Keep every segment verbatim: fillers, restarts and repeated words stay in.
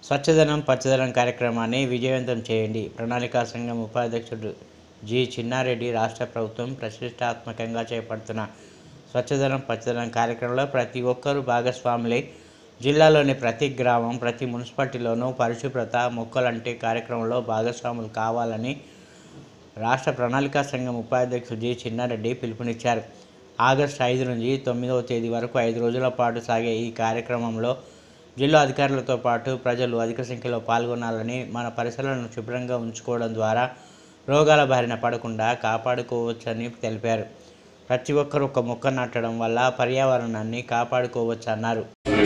స్వచ్ఛదనం పచ్చదనం కార్యక్రమాన్ని విజయవంతం చేయండి. ప్రణాళికా సంఘం ఉపాధ్యక్షుడు జి చిన్నారెడ్డి. రాష్ట్ర ప్రభుత్వం ప్రతిష్టాత్మకంగా చేపడుతున్న స్వచ్ఛదనం పచ్చదనం కార్యక్రమంలో ప్రతి ఒక్కరూ భాగస్వాములై జిల్లాలోని ప్రతి గ్రామం, ప్రతి మున్సిపాలిటీలోనూ పరిశుభ్రత మొక్కలంటే కార్యక్రమంలో భాగస్వాములు కావాలని రాష్ట్ర ప్రణాళికా సంఘం ఉపాధ్యక్షుడు జి చిన్నారెడ్డి పిలుపునిచ్చారు. ఆగస్టు ఐదు నుంచి తొమ్మిదవ తేదీ వరకు ఐదు రోజుల పాటు సాగే ఈ కార్యక్రమంలో జిల్లా అధికారులతో పాటు ప్రజలు అధిక సంఖ్యలో పాల్గొనాలని, మన పరిసరాలను శుభ్రంగా ఉంచుకోవడం ద్వారా రోగాల బారిన పడకుండా కాపాడుకోవచ్చని తెలిపారు. ప్రతి ఒక్కరూ ఒక మొక్క నాటడం వల్ల పర్యావరణాన్ని కాపాడుకోవచ్చు అన్నారు.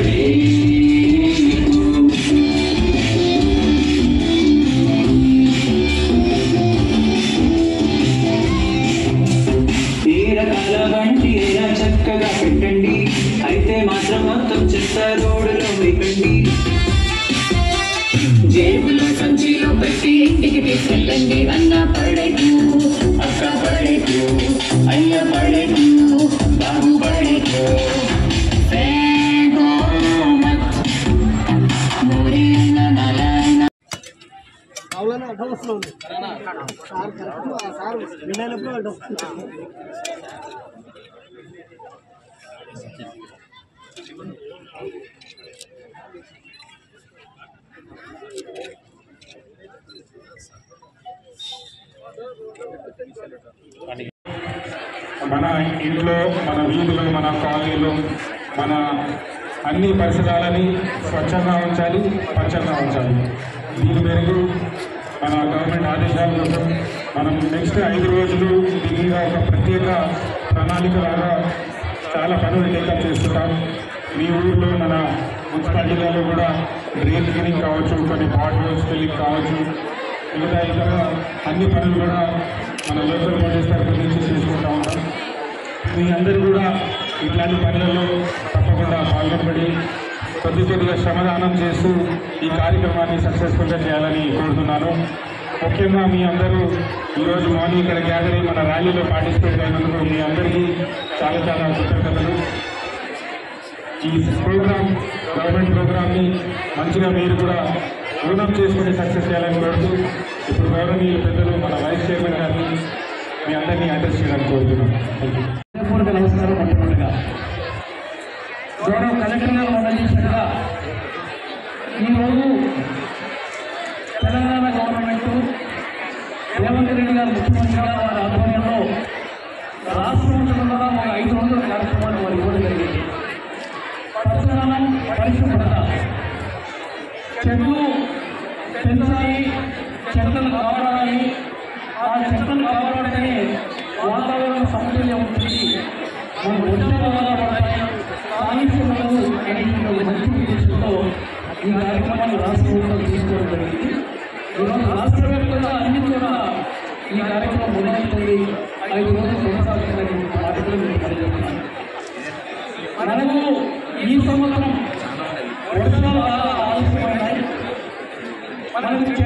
చక్కగా పెట్టండి, అయితే మాత్రం మొత్తం చెత్త రోడ్డులో వేయండి. జేబులో సంచిలో పెట్టి ఇంటికి తీసుకెళ్ళండి. అన్న పడేకు, అక్క పడేకు, అయ్య పడేకు, బాబు పడేకు. మన ఇంట్లో, మన వీధిలో, మన కాలనీలో, మన అన్ని పరిసరాలని స్వచ్ఛంగా ఉంచాలి, పచ్చంగా ఉంచాలి. దీని మేరకు మన గవర్నమెంట్ ఆదేశాల కోసం మనం నెక్స్ట్ ఐదు రోజులు దీని మీద ఒక ప్రత్యేక ప్రణాళిక లాగా చాలా పనులు టేకప్ చేస్తుంటాం. మీ ఊళ్ళో, మన మున్సిపాలిటీలలో కూడా డ్రైన్ క్లీనింగ్ కావచ్చు, కొన్ని బాటిల్స్ క్లీనింగ్ కావచ్చు, మిగతా ఇతర అన్ని పనులు కూడా మన లోకల్ పోలీస్ తరఫు నుంచి చేసుకుంటూ ఉంటాం. మీ అందరూ కూడా ఇట్లాంటి పనులలో తప్పకుండా పాల్గొనబడి కొద్ది కొద్దిగా శ్రమదానం చేస్తూ ఈ కార్యక్రమాన్ని సక్సెస్ఫుల్గా చేయాలని కోరుతున్నాను. ముఖ్యంగా మీ అందరూ ఈరోజు మార్నింగ్ ఇక్కడ గ్యాదర్ అయ్యి మన ర్యాలీలో పార్టిసిపేట్ అయినందుకు మీ అందరికీ చాలా చాలా కృతజ్ఞతలు. ఈ ప్రోగ్రామ్, గవర్నమెంట్ ప్రోగ్రామ్ని మంచిగా మీరు కూడా రుణం చేసుకుని సక్సెస్ చేయాలని కోరుతూ ఇప్పుడు గౌరవనీయులు పెద్దలు మన వైస్ చైర్మన్ గారిని మీ అందరినీ అడ్రస్ చేయడానికి కోరుతున్నాం. నమస్కారం. మొట్టమొదటిగా గౌరవ కలెక్టర్ గారు మనం చేసినట్టుగా ఈరోజు తెలంగాణ గవర్నమెంట్ రేవంత్ రెడ్డి గారు ముఖ్యమంత్రిగా వారి ఆధ్వర్యంలో రాష్ట్రం కూడా ఒక ఐదు వందల కార్యక్రమాలు వారు ఇవ్వడం జరిగింది. పచ్చదనం, పరిశుభ్రత, చెట్లు పెంచాలి, చెట్లను కాపాడాలి. ఆ చెట్లను కాపాడితేనే వాతావరణ సమతుల్యం ఉంటుంది, మన వర్షాలు పడతాయి, కాలుష్యంలో అనేటువంటి మంచి ఉద్దేశంతో ఈ కార్యక్రమాన్ని రాష్ట్ర ప్రభుత్వం తీసుకోవడం జరిగింది. ఈరోజు రాష్ట్ర వ్యాప్తంగా అన్ని చోట్ల ఈ కార్యక్రమం మొదలవుతుంది, ఐదు రోజులు కొనసాగుతున్నటువంటి వాటిలో మేము పనిచేస్తున్నాం. మనకు ఈ సంవత్సరం వర్షాలు బాగా ఆలస్యమైనాయి. మనకు